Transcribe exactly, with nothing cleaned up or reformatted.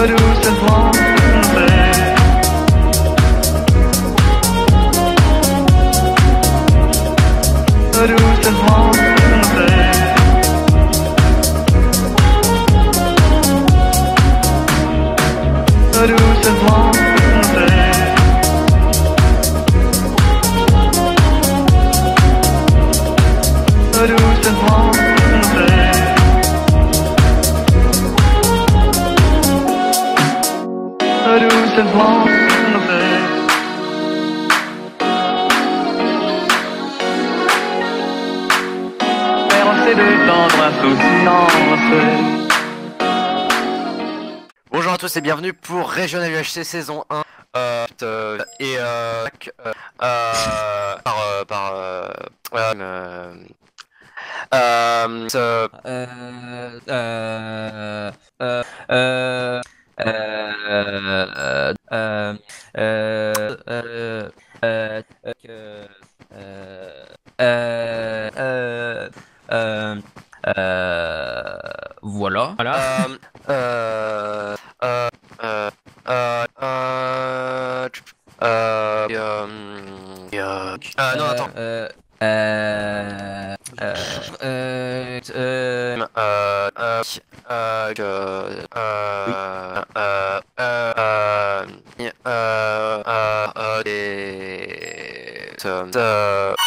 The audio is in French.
doucement monter. Doucement monter. Doucement monter. Doucement monter. Doucement monter. Faire détendre insouciance. Bonjour à tous et bienvenue pour Régional U H C saison un euh, euh, et euh, euh, euh, par euh, par euh, euh, euh, euh, Euh, euh, euh, euh, euh, euh, euh, euh, euh, que, euh, euh, euh, euh, euh, voilà. Voilà. euh, euh, euh, euh, euh, euh, euh, et, euh, et, euh, euh, non attends Euh, euh, euh, euh, euh, euh, euh, euh, que, euh, euh, euh, euh, euh, euh, euh, des- euh, euh,